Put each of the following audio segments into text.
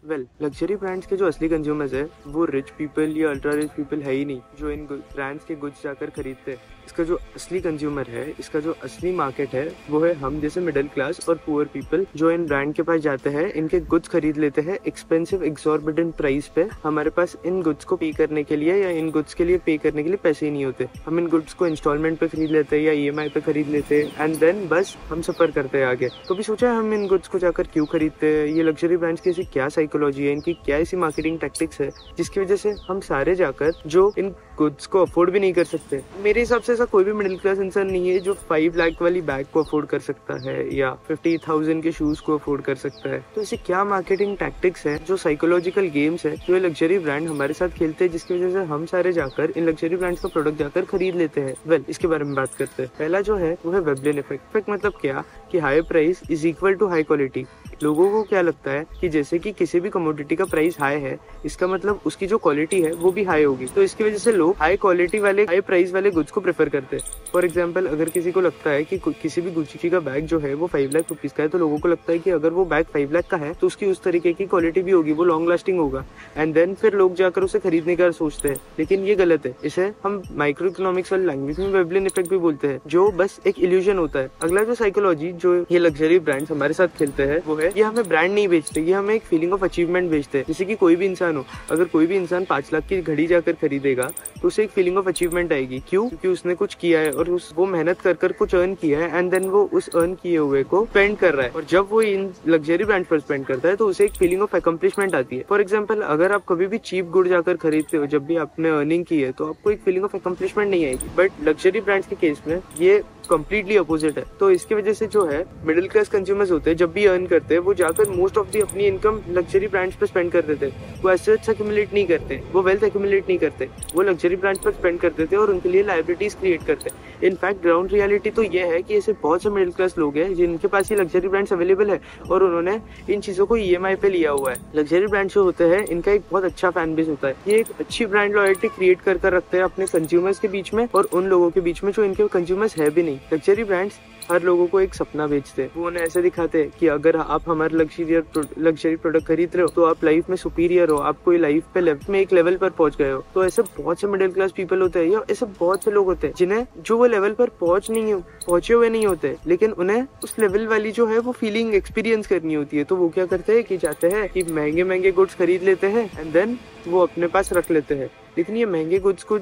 Luxury brands के जो असली कंज्यूमर्स है वो रिच पीपल या अल्ट्रा रिच पीपल है ही नहीं जो इन ब्रांड्स के गुड्स जाकर खरीदते हैं। इसका जो असली कंज्यूमर है, इसका जो असली मार्केट है वो है हम जैसे मिडिल क्लास और पुअर पीपल जो इन ब्रांड के पास जाते हैं, इनके गुड्स खरीद लेते हैं एक्सपेंसिव एक्सॉर्बिटेंट प्राइस पे। हमारे पास इन गुड्स को पे करने के लिए या इन गुड्स के लिए पे करने के लिए पैसे ही नहीं होते। हम इन गुड्स को इंस्टॉलमेंट पे खरीद लेते हैं या EMI पे खरीद लेते हैं एंड देन बस हम सफर करते हैं आगे। तो भी सोचा है हम इन गुड्स को जाकर क्यों खरीदते हैं, ये लग्जरी ब्रांड्स की ऐसी क्या साइकोलॉजी है, इनकी क्या ऐसी मार्केटिंग टैक्टिक्स है जिसकी वजह से हम सारे जाकर जो इन गुड्स को अफोर्ड भी नहीं कर सकते। मेरे हिसाब से ऐसा कोई भी मिडिल क्लास इंसान नहीं है जो 5 लाख वाली बैग को अफोर्ड कर सकता है या 50,000 के शूज को अफोर्ड कर सकता है। तो ऐसी क्या मार्केटिंग टैक्टिक्स है, जो साइकोलॉजिकल गेम्स है जो ये लग्जरी ब्रांड हमारे साथ खेलते हैं जिसकी वजह से हम सारे जाकर इन लग्जरी ब्रांड्स का प्रोडक्ट जाकर खरीद लेते हैं। इसके बारे में बात करते हैं। पहला जो है वो है वेबलिन इफेक्ट। मतलब क्या कि high price is equal to high quality. लोगों को क्या लगता है कि जैसे कि किसी भी कमोडिटी का प्राइस हाई है, इसका मतलब उसकी जो क्वालिटी है वो भी हाई होगी। तो इसकी वजह से लोग हाई क्वालिटी वाले हाई प्राइस वाले गुड्स को प्रेफर करते हैं। फॉर एग्जांपल, अगर किसी को लगता है कि किसी भी गुच्ची का बैग जो है वो 5 लाख रुपीज का है, तो लोगों को लगता है कि अगर वो बैग 5 लाख का है तो उसकी उस तरीके की क्वालिटी भी होगी, वो लॉन्ग लास्टिंग होगा एंड देन फिर लोग जाकर उसे खरीदने का सोचते हैं। लेकिन ये गलत है। इसे हम माइक्रो इकोनॉमिक्स वाली लैंग्वेज में वेबलिन इफेक्ट भी बोलते हैं, जो बस एक इल्यूजन होता है। अगला जो साइकोलॉजी जो ये लग्जरी ब्रांड्स हमारे साथ खेलते हैं वो है, ये हमें ब्रांड नहीं बेचते, ये हमें एक फीलिंग ऑफ अचीवमेंट बेचते हैं। जैसे कि कोई भी इंसान हो, अगर कोई भी इंसान 5 लाख की घड़ी जाकर खरीदेगा तो उसे एक फीलिंग ऑफ अचीवमेंट आएगी। क्यों? क्योंकि उसने कुछ किया है और वो मेहनत कर कुछ अर्न किया है एंड देन वो उस अर्न किए हुए को स्पेंड कर रहा है। और जब वो इन लग्जरी ब्रांड पर स्पेंड करता है तो उसे एक फीलिंग ऑफ अकम्प्लिशमेंट आती है। फॉर एग्जाम्पल, अगर आप कभी भी चीप गुड जाकर खरीदते हो जब भी आपने अर्निंग की है, तो आपको एक फीलिंग ऑफ अकम्प्लिशमेंट नहीं आएगी। बट लग्जरी ब्रांड्स के केस में ये कंप्लीटली अपोजिट है। तो इसकी वजह से जो है मिडिल क्लास कंज्यूमर्स होते हैं, जब भी अर्न करते हैं वो जाकर मोस्ट ऑफ दी अपनी इनकम लग्जरी ब्रांड्स पे स्पेंड कर देते हैं। वो एसेट्स एक्यूमुलेट नहीं करते, वो वेल्थ एक्यूमुलेट नहीं करते, वो लग्जरी ब्रांड्स पर स्पेंड कर देते हैं और उनके लिए लायबिलिटीज क्रिएट करते हैं। इनफैक्ट ग्राउंड रियलिटी तो ये है कि ऐसे बहुत से मिडिल क्लास लोग हैं जिनके पास ये लग्जरी ब्रांड्स अवेलेबल है और उन्होंने इन चीजों को EMI पे लिया हुआ है। लग्जरी ब्रांड जो होते हैं इनका एक बहुत अच्छा फैन बेस होता है। ये एक अच्छी ब्रांड लॉयल्टी क्रिएट कर रखते हैं अपने कंज्यूमर्स के बीच में और उन लोगों के बीच में जो इनके कंज्यूमर्स है भी नहीं। लग्जरी ब्रांड्स हर लोगों को एक सपना बेचते हैं। वो उन्हें ऐसे दिखाते हैं कि अगर आप हमारे लग्जरी प्रोडक्ट खरीद रहे हो तो आप लाइफ में सुपीरियर हो, आप कोई लाइफ पे एक लेवल पर पहुंच गए हो। तो ऐसे बहुत से मिडिल क्लास पीपल होते हैं या ऐसे बहुत से लोग होते हैं जिन्हें जो वो लेवल पर पहुंचे हुए नहीं होते, लेकिन उन्हें उस लेवल वाली जो है वो फीलिंग एक्सपीरियंस करनी होती है। तो वो क्या करते हैं कि जाते हैं कि महंगे गुड्स खरीद लेते हैं एंड देन वो अपने पास रख लेते हैं। लेकिन ये महंगे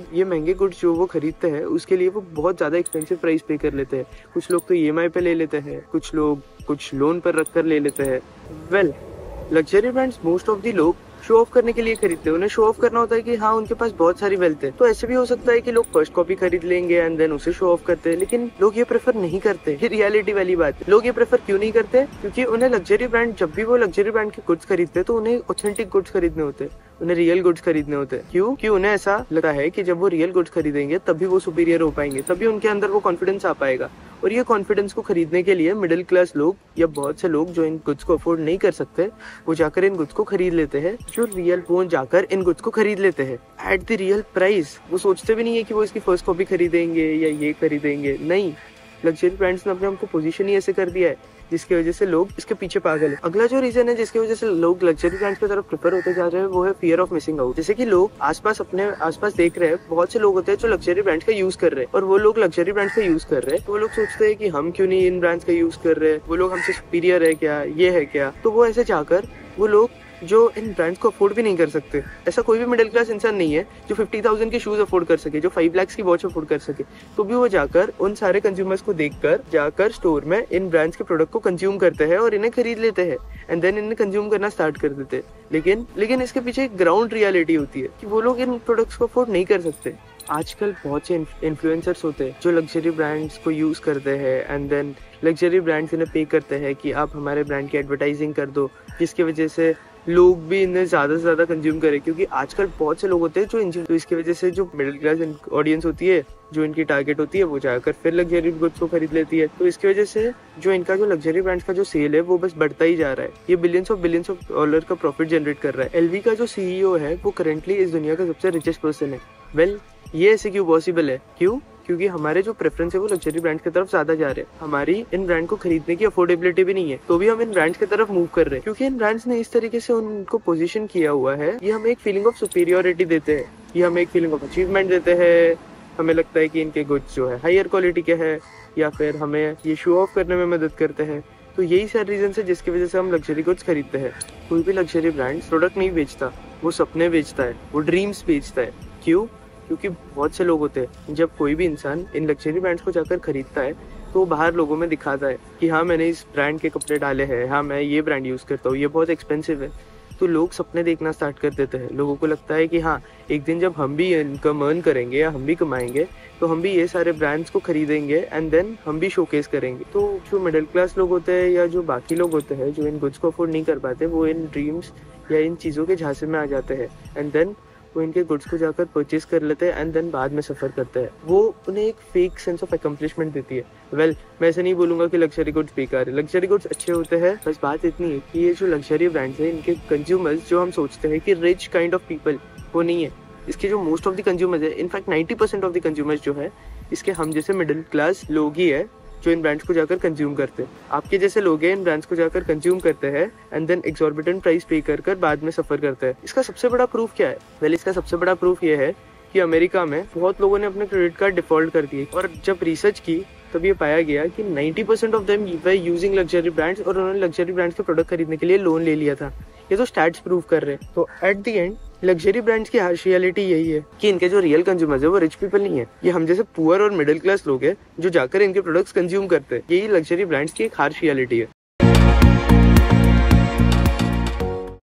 गुड्स जो वो खरीदते हैं उसके लिए वो बहुत ज्यादा एक्सपेंसिव प्राइस पे कर लेते हैं। कुछ लोग तो EMI पे ले लेते हैं, कुछ लोग कुछ लोन पर रख कर ले लेते हैं। Luxury brands most of the लोग शो ऑफ करने के लिए खरीदते हैं। उन्हें शो ऑफ करना होता है कि हाँ उनके पास बहुत सारी वेल्थ है। तो ऐसे भी हो सकता है कि लोग फर्स्ट कॉपी खरीद लेंगे एंड देन उसे शो ऑफ करते हैं, लेकिन लोग ये प्रेफर नहीं करते। ये रियलिटी वाली बात है। लोग ये प्रेफर क्यों नहीं करते? क्योंकि उन्हें लग्जरी ब्रांड, जब भी वो लग्जरी ब्रांड के गुड्स खरीदते हैं तो उन्हें ऑथेंटिक गुड्स खरीदने होते हैं, उन्हें रियल गुड्स खरीदने होते हैं। क्यों? कि उन्हें ऐसा लगता है कि जब वो रियल गुड्स खरीदेंगे तभी वो सुपीरियर हो पाएंगे, तभी उनके अंदर वो कॉन्फिडेंस आ पाएगा। और ये कॉन्फिडेंस को खरीदने के लिए मिडिल क्लास लोग या बहुत से लोग जो इन गुड्स को अफोर्ड नहीं कर सकते, वो जाकर इन गुड्स को खरीद लेते हैं। जो रियल फोन जाकर इन गुड्स को खरीद लेते हैं एट द रियल प्राइस। वो सोचते भी नहीं है कि वो इसकी फर्स्ट कॉपी खरीदेंगे या ये खरीदेंगे। नहीं, लग्जरी ब्रांड्स ने अपने हमको पोजीशन ही ऐसे कर दिया है जिसकी वजह से लोग इसके पीछे पागल है। अगला जो रीजन है जिसकी वजह से लोग लग्जरी ब्रांड्स की तरफ प्रेफर होते जा रहे हैं वो है फियर ऑफ मिसिंग आउट। जैसे कि लोग अपने आसपास देख रहे हैं, बहुत से लोग होते हैं जो लग्जरी ब्रांड्स का यूज कर रहे हैं और वो लोग लग्जरी ब्रांड्स का यूज कर रहे हैं। तो वो लोग सोचते हैं कि हम क्यों नहीं इन ब्रांड्स का यूज कर रहे हैं, वो लोग हमसे सुपीरियर है क्या, ये है क्या। तो वो ऐसे जाकर वो लोग जो इन ब्रांड्स को अफोर्ड भी नहीं कर सकते। ऐसा कोई भी मिडिल क्लास इंसान नहीं है जो 50,000 के शूज अफोर्ड कर सके, जो 5 लाख की वॉच अफोर्ड कर सके। तो भी वो जाकर उन सारे कंज्यूमर्स को देखकर जाकर स्टोर में इन ब्रांड्स के प्रोडक्ट को कंज्यूम करते हैं और इन्हें खरीद लेते हैं एंड देन इन्हें कंज्यूम करना स्टार्ट कर देते हैं। लेकिन इसके पीछे एक ग्राउंड रियलिटी होती है कि वो लोग इन प्रोडक्ट्स को अफोर्ड नहीं कर सकते। आजकल बहुत से इन्फ्लुएंसर्स होते हैं जो लग्जरी ब्रांड्स को यूज करते हैं एंड देन लग्जरी ब्रांड्स इन्हें पे करते हैं कि आप हमारे ब्रांड की एडवर्टाइजिंग कर दो, जिसकी वजह से लोग भी इन्हें ज्यादा से ज्यादा कंज्यूम करें। क्योंकि आजकल बहुत से लोग होते हैं जो तो इसकी वजह से जो मिडिल क्लास ऑडियंस होती है, जो इनकी टारगेट होती है, वो जाकर फिर लग्जरी गुड्स को खरीद लेती है। तो इसकी वजह से जो इनका जो लग्जरी ब्रांड्स का जो सेल है वो बस बढ़ता ही जा रहा है। ये बिलियंस ऑफ डॉलर का प्रॉफिट जनरेट कर रहा है। LV का जो CEO है वो करेंटली इस दुनिया का सबसे रिचेस्ट पर्सन है। ये ऐसे क्यों पॉसिबल है? क्यों? क्योंकि हमारे जो प्रेफरेंस है वो लग्जरी ब्रांड की तरफ ज्यादा जा रहे हैं। हमारी इन ब्रांड को खरीदने की अफोर्डेबिलिटी भी नहीं है, तो भी हम इन ब्रांड्स की तरफ मूव कर रहे हैं, क्योंकि इन ब्रांड्स ने इस तरीके से उनको पोजीशन किया हुआ है। ये हमें एक फीलिंग ऑफ सुपीरियोरिटी देते हैं, ये हमें एक फीलिंग ऑफ अचीवमेंट देते हैं। हमें लगता है कि इनके गुड्स जो है हायर क्वालिटी के है, या फिर हमें ये शो ऑफ करने में मदद करते हैं। तो यही सारे रीजन है जिसकी वजह से हम लग्जरी गुड्स खरीदते हैं। कोई भी लग्जरी ब्रांड प्रोडक्ट नहीं बेचता, वो सपने बेचता है, वो ड्रीम्स बेचता है। क्यों? क्योंकि बहुत से लोग होते हैं, जब कोई भी इंसान इन लग्जरी ब्रांड्स को जाकर खरीदता है तो वो बाहर लोगों में दिखाता है कि हाँ मैंने इस ब्रांड के कपड़े डाले हैं, हाँ मैं ये ब्रांड यूज़ करता हूँ, ये बहुत एक्सपेंसिव है। तो लोग सपने देखना स्टार्ट कर देते हैं। लोगों को लगता है कि हाँ एक दिन जब हम भी इनकम अर्न करेंगे या हम भी कमाएंगे तो हम भी ये सारे ब्रांड्स को खरीदेंगे एंड देन हम भी शोकेस करेंगे। तो जो मिडिल क्लास लोग होते हैं या जो बाकी लोग होते हैं जो इन गुड्स को अफोर्ड नहीं कर पाते, वो इन ड्रीम्स या इन चीज़ों के झांसे में आ जाते हैं एंड देन वो इनके गुड्स को जाकर परचेज कर लेते हैं एंड देन बाद में सफ़र करते हैं। वो उन्हें एक फेक सेंस ऑफ अकम्पलिशमेंट देती है। मैं ऐसे नहीं बोलूँगा कि लग्जरी गुड्स बेकार है, लग्जरी गुड्स अच्छे होते हैं। बस बात इतनी है कि ये जो लग्जरी ब्रांड्स है इनके कंज्यूमर्स जो हम सोचते हैं कि रिच काइंड ऑफ पीपल, वो नहीं है। इसके जो मोस्ट ऑफ द कंज्यूमर्स है, इनफैक्ट 90% ऑफ द कंज्यूमर्स जो है इसके हम जैसे मिडिल क्लास लोग ही है जो इन ब्रांड्स को जाकर कंज्यूम करते हैं। आपके जैसे लोग हैं इन ब्रांड्स को जाकर कंज्यूम करते हैं एंड देन एक्सॉर्बिटेंट प्राइस पे कर बाद में सफर करते हैं। इसका सबसे बड़ा प्रूफ क्या है? इसका सबसे बड़ा प्रूफ ये है कि अमेरिका में बहुत लोगों ने अपने क्रेडिट कार्ड डिफॉल्ट कर दिए, और जब रिसर्च की तब ये पाया गया कि 90% of them were using luxury brands, और उन्होंने लग्जरी ब्रांड्स के प्रोडक्ट खरीदने के लिए लोन ले लिया था। ये तो स्टैट्स प्रूव कर रहे हैं। तो at the end luxury brands की हार्श रियलिटी यही है कि इनके जो रियल कंज्यूमर्स है वो रिच पीपल नहीं है, ये हम जैसे पुअर और मिडिल क्लास लोग हैं जो जाकर इनके प्रोडक्ट्स कंज्यूम करते हैं। यही लग्जरी ब्रांड्स की एक हार्श रियलिटी है।